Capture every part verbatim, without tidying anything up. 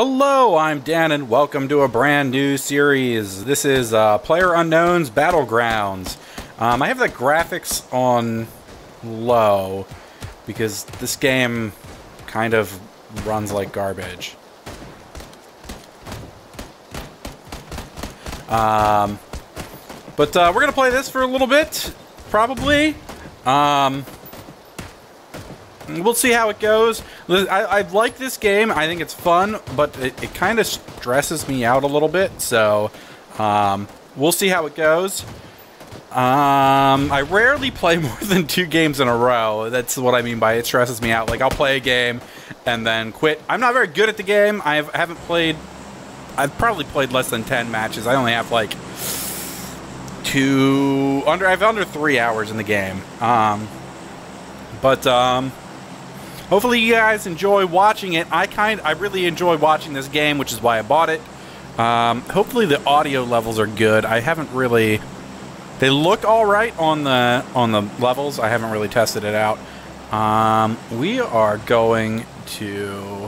Hello, I'm Dan, and welcome to a brand new series. This is uh, PlayerUnknown's Battlegrounds. Um, I have the graphics on low because this game kind of runs like garbage. Um, but uh, we're gonna play this for a little bit, probably. Um, We'll see how it goes. I, I like this game. I think it's fun, but it, it kind of stresses me out a little bit. So, um, we'll see how it goes. Um, I rarely play more than two games in a row. That's what I mean by it stresses me out. Like, I'll play a game and then quit. I'm not very good at the game. I haven't played... I've probably played less than ten matches. I only have, like, two... Under, I have under three hours in the game. Um, but, um... hopefully you guys enjoy watching it. I kind, I really enjoy watching this game, which is why I bought it. Um, hopefully the audio levels are good. I haven't really... They look all right on the on the levels. I haven't really tested it out. Um, we are going to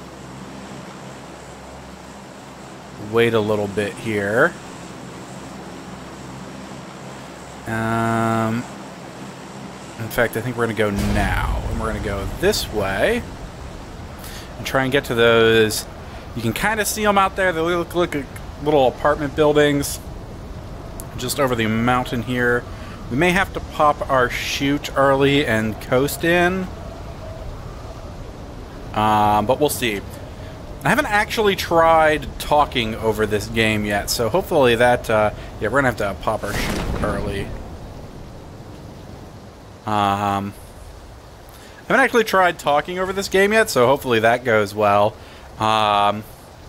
wait a little bit here. Um. In fact, I think we're going to go now. And we're going to go this way. And try and get to those. You can kind of see them out there. They look like little apartment buildings. Just over the mountain here. We may have to pop our chute early and coast in. Um, but we'll see. I haven't actually tried talking over this game yet. So hopefully that... Uh, yeah, we're going to have to pop our chute early. Um, I haven't actually tried talking over this game yet, so hopefully that goes well. Um,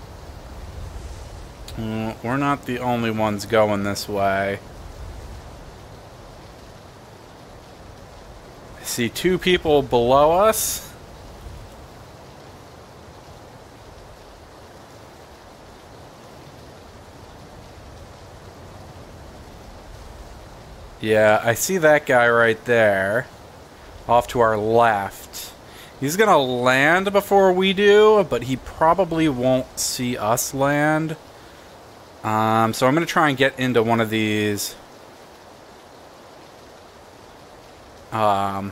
we're not the only ones going this way. I see two people below us. Yeah, I see that guy right there, off to our left. He's gonna land before we do, but he probably won't see us land. Um, so I'm gonna try and get into one of these um,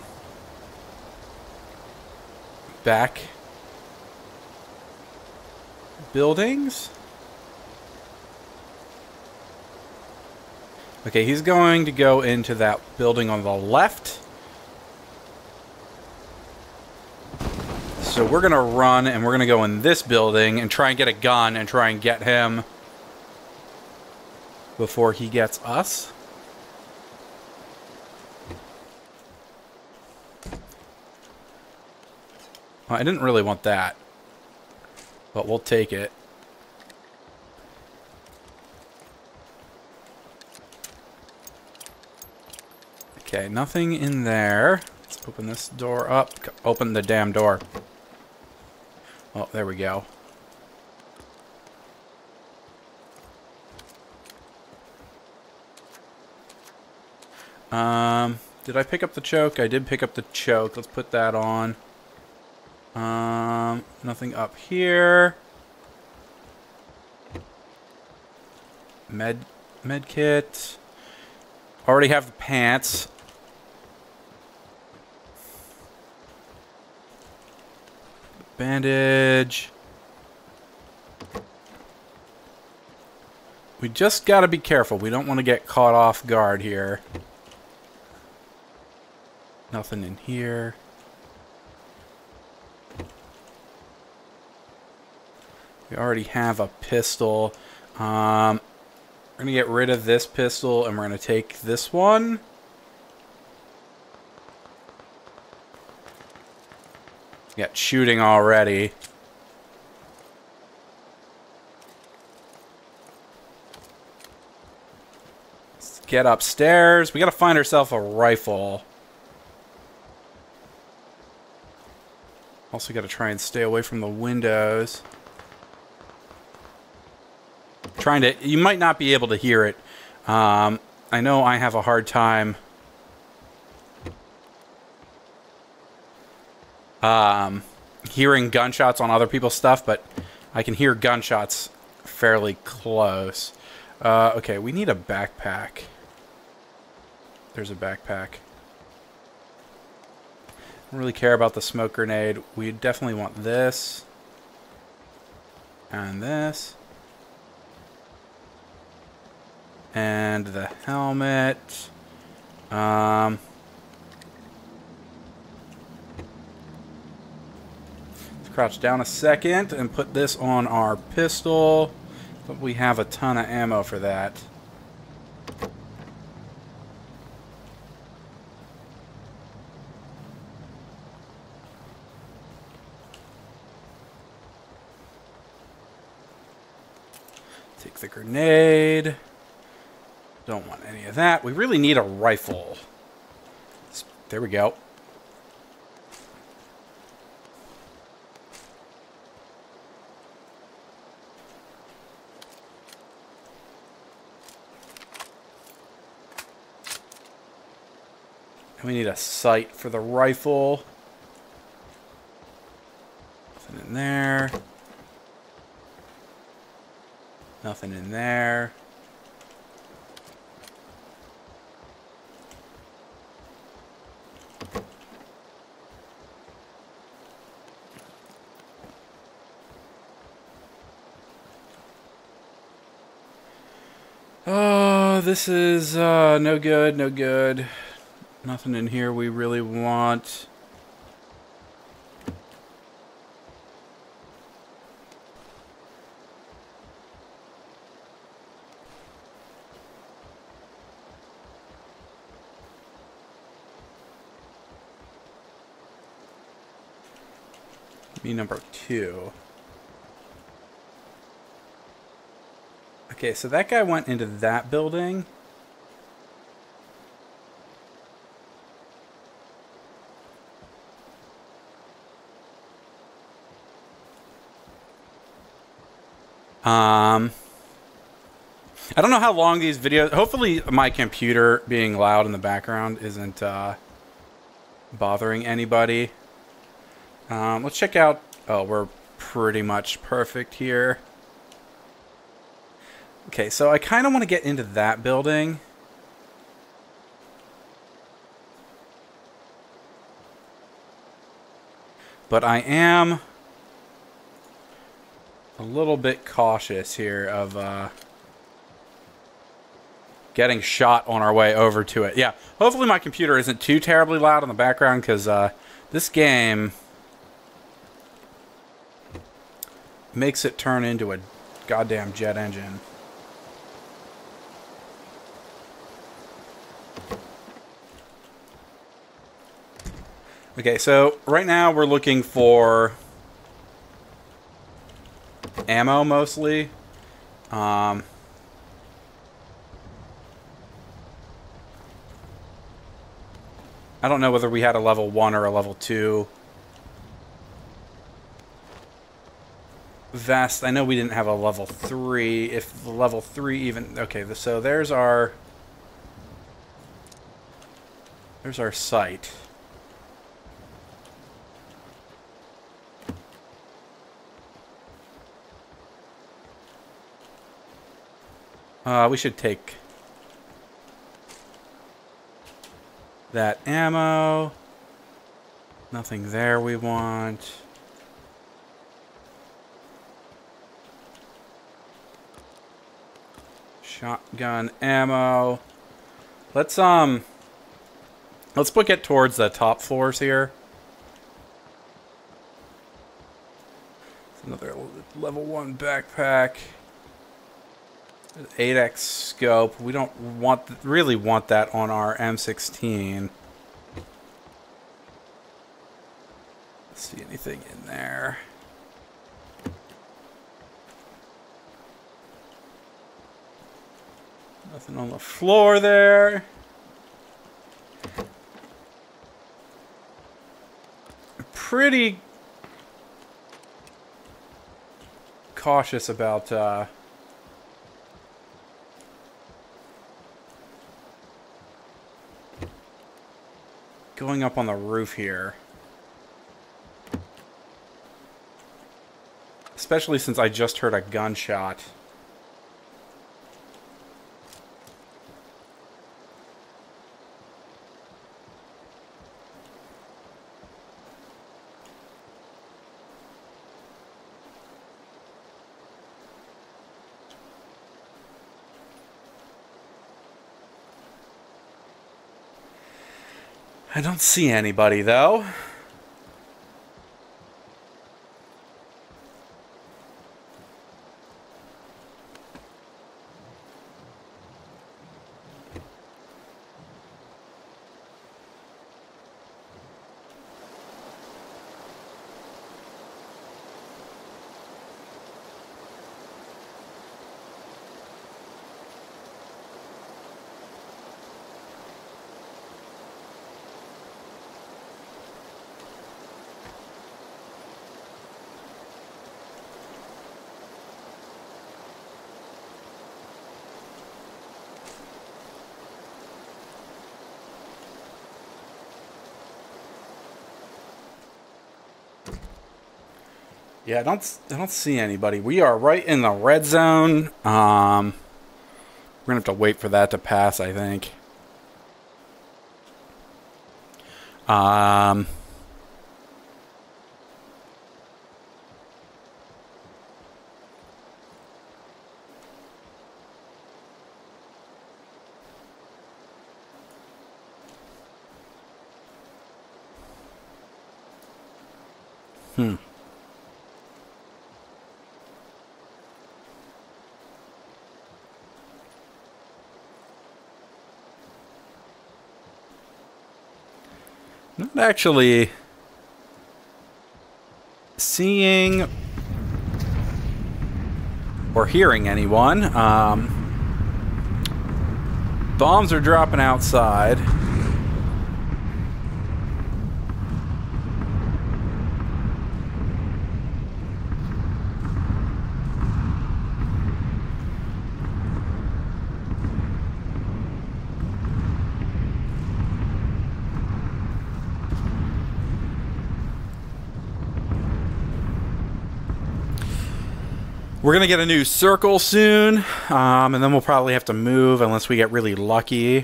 back buildings. Okay, he's going to go into that building on the left. So we're going to run and we're going to go in this building and try and get a gun and try and get him before he gets us. Well, I didn't really want that, but we'll take it. Okay, nothing in there. Let's open this door up. Open the damn door. Oh, there we go. Um, did I pick up the choke? I did pick up the choke. Let's put that on. Um, nothing up here. Med, med kit. Already have the pants. Bandage. We just gotta be careful. We don't want to get caught off guard here. Nothing in here. We already have a pistol. Um, we're gonna get rid of this pistol and we're gonna take this one. Got shooting already. Let's get upstairs. We gotta find ourselves a rifle. Also gotta try and stay away from the windows. Trying to... You might not be able to hear it. Um, I know I have a hard time... Um, hearing gunshots on other people's stuff, but I can hear gunshots fairly close. Uh, okay, we need a backpack. There's a backpack. Don't really care about the smoke grenade. We definitely want this. And this. And the helmet. Um... Crouch down a second and put this on our pistol. But we have a ton of ammo for that. Take the grenade. Don't want any of that. We really need a rifle. There we go. We need a sight for the rifle. Nothing in there. Nothing in there. Oh, this is uh, no good, no good. Nothing in here we really want. Me number two. Okay, so that guy went into that building. Um, I don't know how long these videos... Hopefully my computer being loud in the background isn't uh, bothering anybody. Um, let's check out... Oh, we're pretty much perfect here. Okay, so I kind of want to get into that building. But I am a little bit cautious here of uh, getting shot on our way over to it. Yeah, hopefully my computer isn't too terribly loud in the background, because uh, this game makes it turn into a goddamn jet engine. Okay, so right now we're looking for ammo mostly. Um, I don't know whether we had a level one or a level two vest. I know we didn't have a level three. If the level three even... Okay, so there's our... There's our sight. Uh, we should take that ammo. Nothing there we want. Shotgun ammo. Let's um let's book it towards the top floors here. It's another level one backpack. eight X scope. We don't want really want that on our M sixteen. Let's see anything in there. Nothing on the floor there. Pretty cautious about uh going up on the roof here. Especially since I just heard a gunshot. I don't see anybody, though. Yeah, I don't, I don't see anybody. We are right in the red zone. Um, we're going to have to wait for that to pass, I think. Um... Hmm. Not actually seeing or hearing anyone. Um, bombs are dropping outside. We're going to get a new circle soon, um, and then we'll probably have to move unless we get really lucky.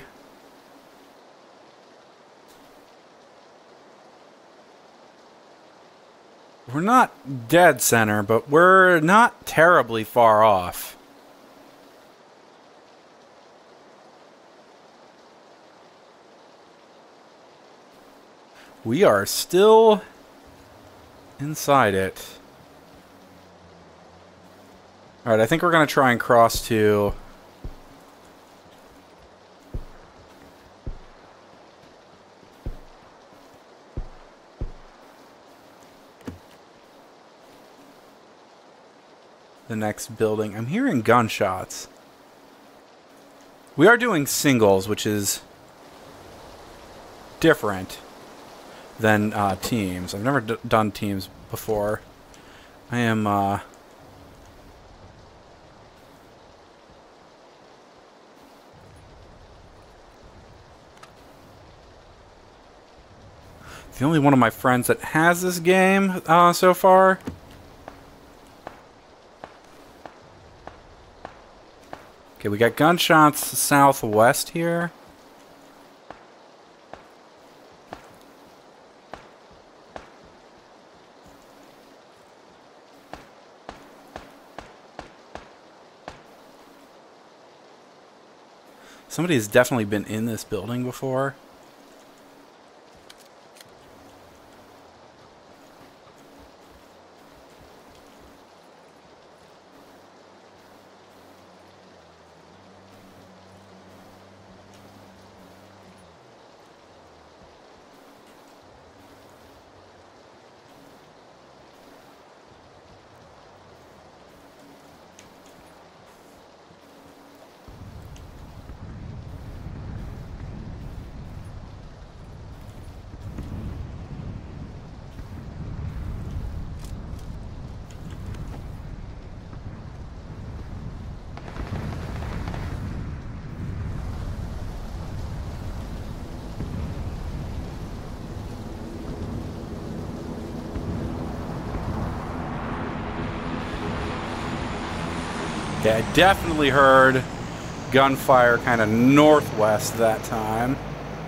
We're not dead center, but we're not terribly far off. We are still inside it. Alright, I think we're going to try and cross to... the next building. I'm hearing gunshots. We are doing singles, which is different than uh, teams. I've never d done teams before. I am... Uh, the only one of my friends that has this game uh, so far. Okay, we got gunshots southwest here. Somebody's definitely been in this building before. Okay, I definitely heard gunfire kind of northwest that time.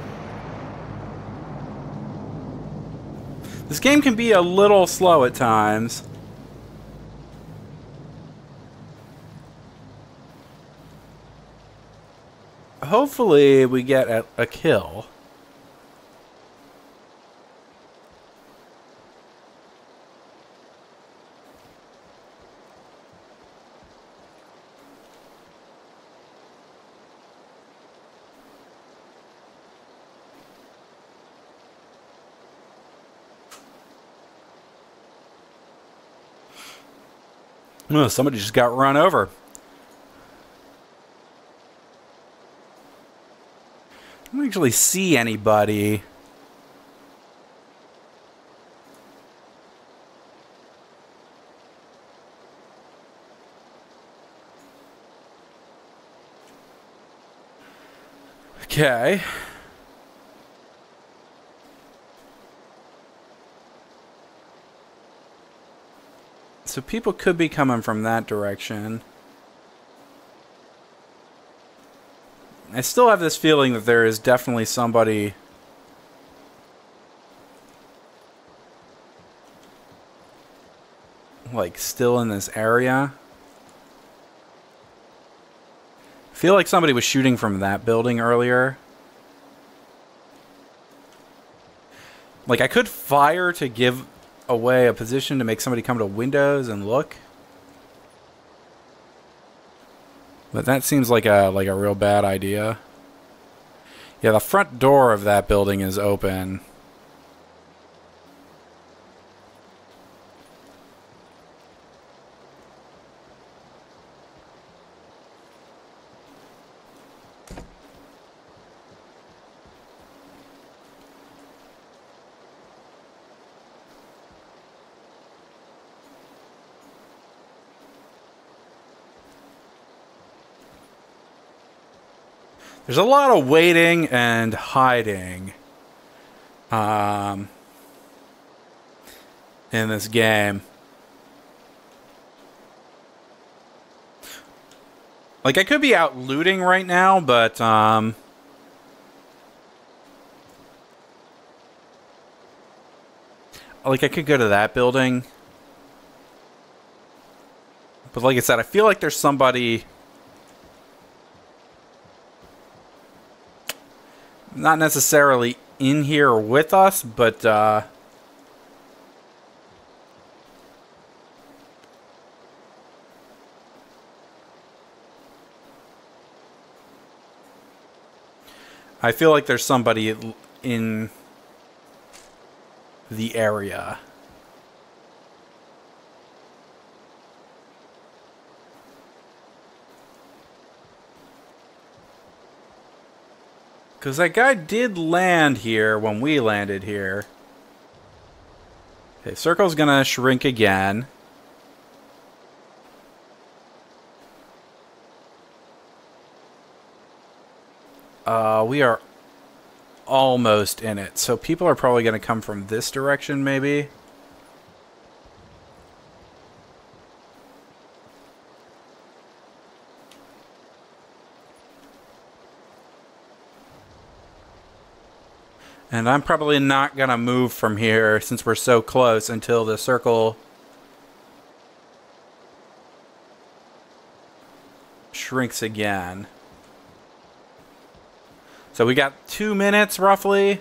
This game can be a little slow at times. Hopefully we get a, a kill. Oh, somebody just got run over. I don't actually see anybody. Okay. So people could be coming from that direction. I still have this feeling that there is definitely somebody like still in this area. I feel like somebody was shooting from that building earlier. Like I could fire to give away a position to make somebody come to windows and look. But that seems like a like a real bad idea. Yeah, the front door of that building is open. There's a lot of waiting and hiding um, in this game. Like, I could be out looting right now, but um, like, I could go to that building. But like I said, I feel like there's somebody... not necessarily in here with us, but uh, I feel like there's somebody in the area. Because that guy did land here when we landed here. Okay, circle's gonna shrink again. Uh, we are almost in it. So people are probably gonna come from this direction, maybe. And I'm probably not going to move from here since we're so close until the circle shrinks again. So we got two minutes roughly.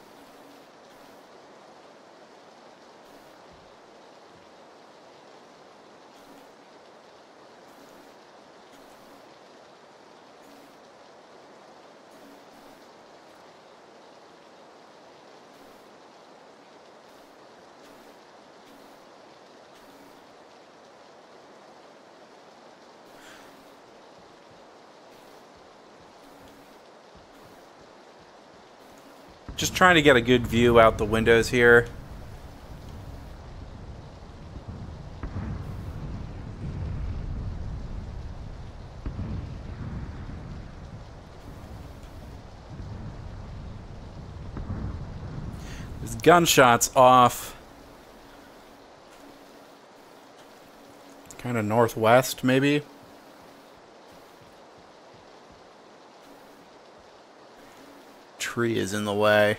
Just trying to get a good view out the windows here. There's gunshots off. Kind of northwest, maybe. tree is in the way.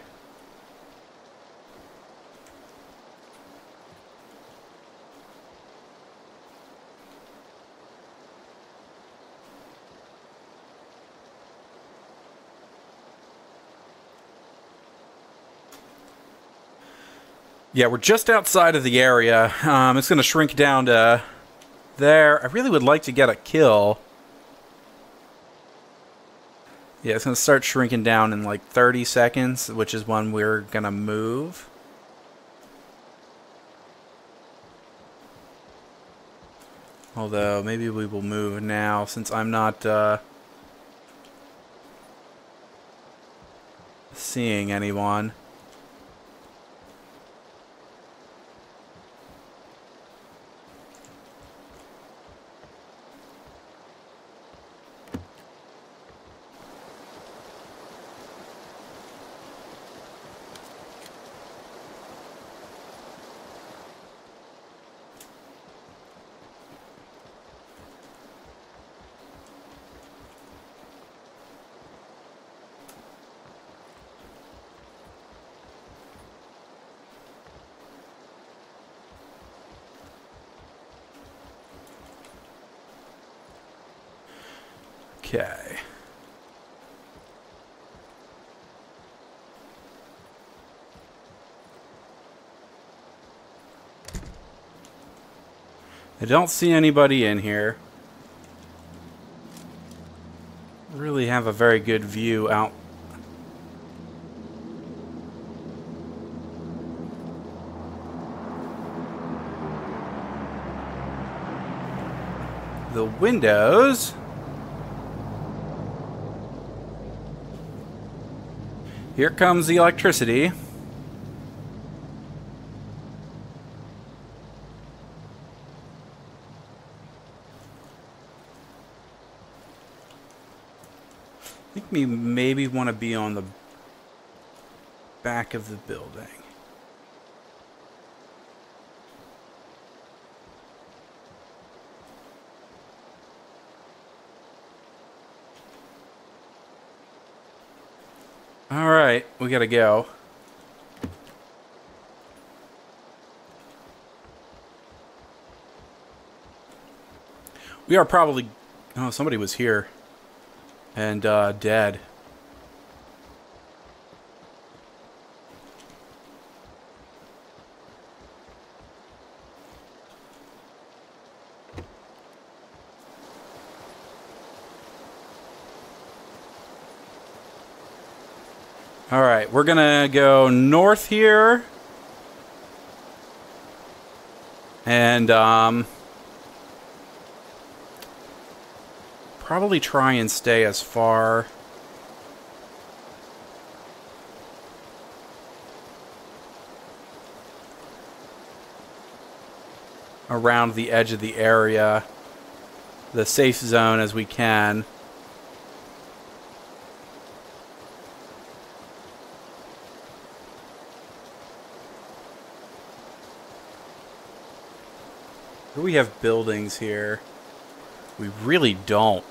Yeah, we're just outside of the area. Um, it's going to shrink down to there. I really would like to get a kill. Yeah, it's going to start shrinking down in like thirty seconds, which is when we're going to move. Although, maybe we will move now, since I'm not uh, seeing anyone. Okay. I don't see anybody in here. Really have a very good view out. The windows. Here comes the electricity. I think we maybe want to be on the back of the building. All right, we gotta go. We are probably... Oh, somebody was here. And, uh, dead. Alright, we're gonna go north here. And, um... probably try and stay as far... around the edge of the area, the safe zone, as we can. Do we have buildings here? We really don't.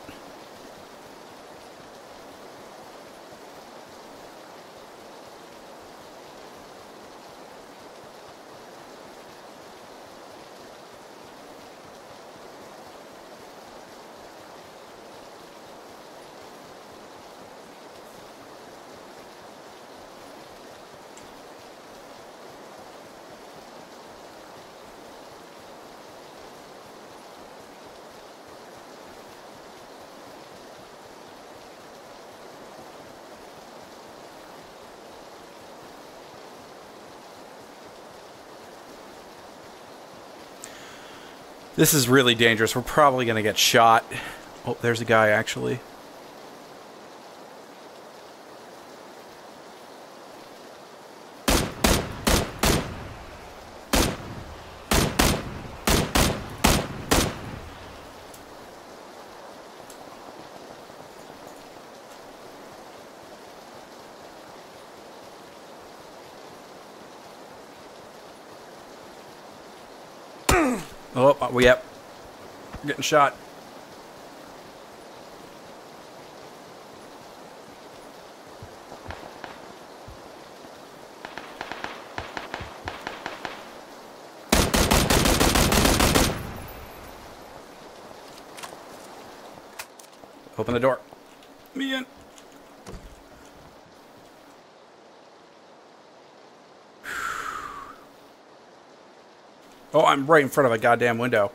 This is really dangerous. We're probably going to get shot. Oh, there's a guy, actually. Oh, we yep. We're getting shot. Open the door. Me in. Oh, I'm right in front of a goddamn window.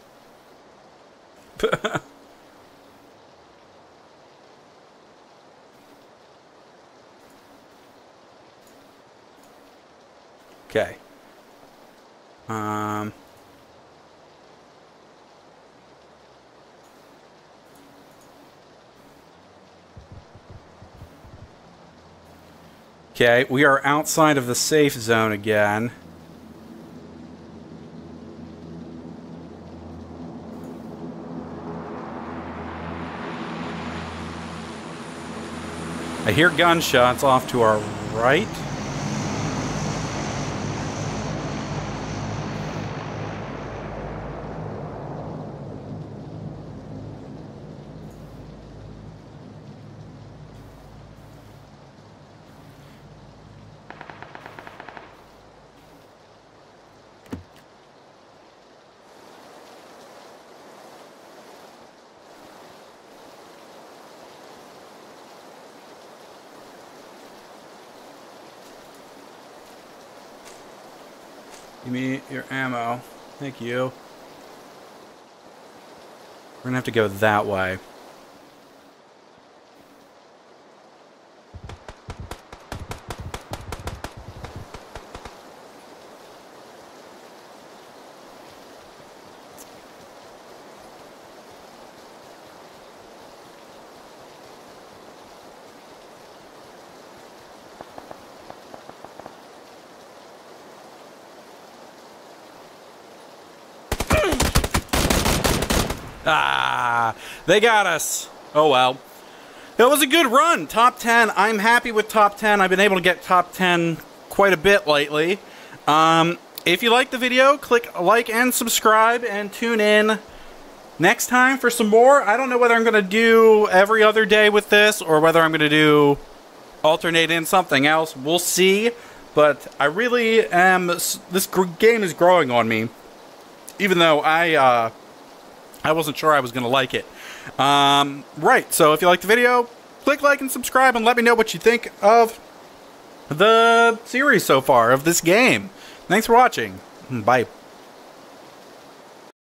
Okay. Um... Okay, we are outside of the safe zone again. I hear gunshots off to our right. Give me your ammo. Thank you. We're gonna have to go that way. Ah, they got us. Oh well. It was a good run. Top ten. I'm happy with top ten. I've been able to get top ten quite a bit lately. Um, if you like the video, click like and subscribe and tune in next time for some more. I don't know whether I'm going to do every other day with this or whether I'm going to do alternate in something else. We'll see. But I really am... This game is growing on me. Even though I... Uh, I wasn't sure I was going to like it. Um, right, so if you liked the video, click like and subscribe and let me know what you think of the series so far, of this game. Thanks for watching. Bye.